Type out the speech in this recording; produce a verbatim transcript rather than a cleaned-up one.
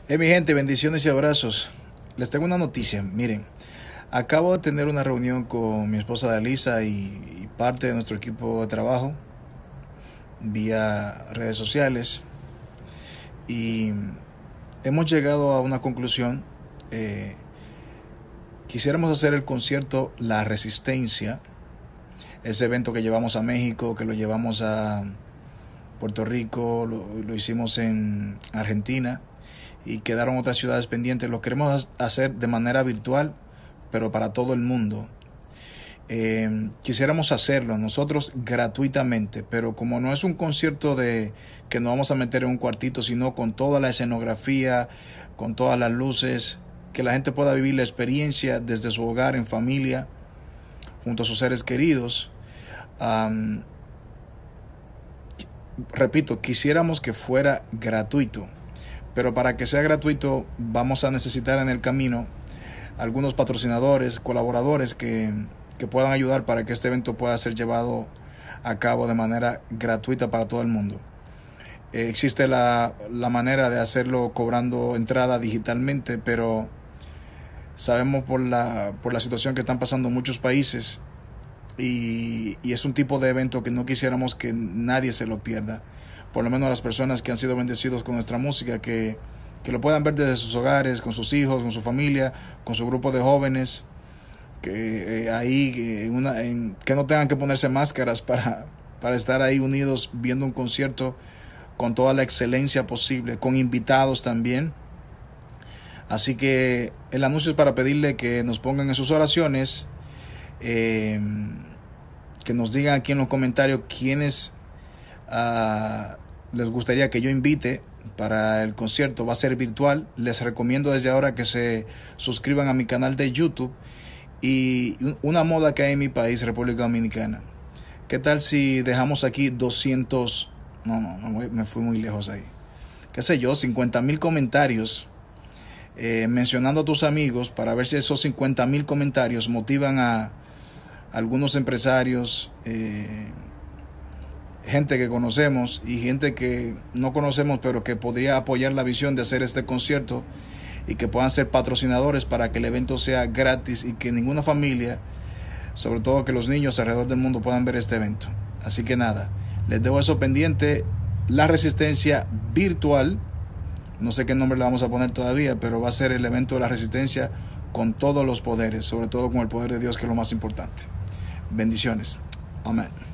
Hey, mi gente, bendiciones y abrazos. Les tengo una noticia. Miren, acabo de tener una reunión con mi esposa Dalisa y, y parte de nuestro equipo de trabajo vía redes sociales y hemos llegado a una conclusión. Eh, quisiéramos hacer el concierto La Resistencia, ese evento que llevamos a México, que lo llevamos a Puerto Rico, lo, lo hicimos en Argentina y quedaron otras ciudades pendientes. Lo queremos hacer de manera virtual, pero para todo el mundo. Eh, quisiéramos hacerlo nosotros gratuitamente, pero como no es un concierto de que nos vamos a meter en un cuartito, sino con toda la escenografía, con todas las luces, que la gente pueda vivir la experiencia desde su hogar, en familia, junto a sus seres queridos. Um, repito, quisiéramos que fuera gratuito, pero para que sea gratuito vamos a necesitar en el camino algunos patrocinadores, colaboradores que, que puedan ayudar para que este evento pueda ser llevado a cabo de manera gratuita para todo el mundo. Eh, existe la, la manera de hacerlo cobrando entrada digitalmente, pero sabemos por la, por la situación que están pasando en muchos países y, y es un tipo de evento que no quisiéramos que nadie se lo pierda. Por lo menos las personas que han sido bendecidos con nuestra música, que, que lo puedan ver desde sus hogares, con sus hijos, con su familia, con su grupo de jóvenes, que eh, ahí en una, en, que no tengan que ponerse máscaras para, para estar ahí unidos viendo un concierto con toda la excelencia posible, con invitados también. Así que el anuncio es para pedirle que nos pongan en sus oraciones, eh, que nos digan aquí en los comentarios quiénes uh, les gustaría que yo invite para el concierto. Va a ser virtual. Les recomiendo desde ahora que se suscriban a mi canal de YouTube. Y una moda que hay en mi país, República Dominicana, ¿qué tal si dejamos aquí doscientos? No, no, no me fui muy lejos ahí. ¿Qué sé yo? cincuenta mil comentarios eh, mencionando a tus amigos, para ver si esos cincuenta mil comentarios motivan a algunos empresarios, eh, gente que conocemos y gente que no conocemos, pero que podría apoyar la visión de hacer este concierto y que puedan ser patrocinadores para que el evento sea gratis y que ninguna familia, sobre todo que los niños alrededor del mundo, puedan ver este evento. Así que nada, les dejo eso pendiente. La Resistencia virtual, no sé qué nombre le vamos a poner todavía, pero va a ser el evento de la Resistencia con todos los poderes, sobre todo con el poder de Dios, que es lo más importante. Bendiciones. Amén.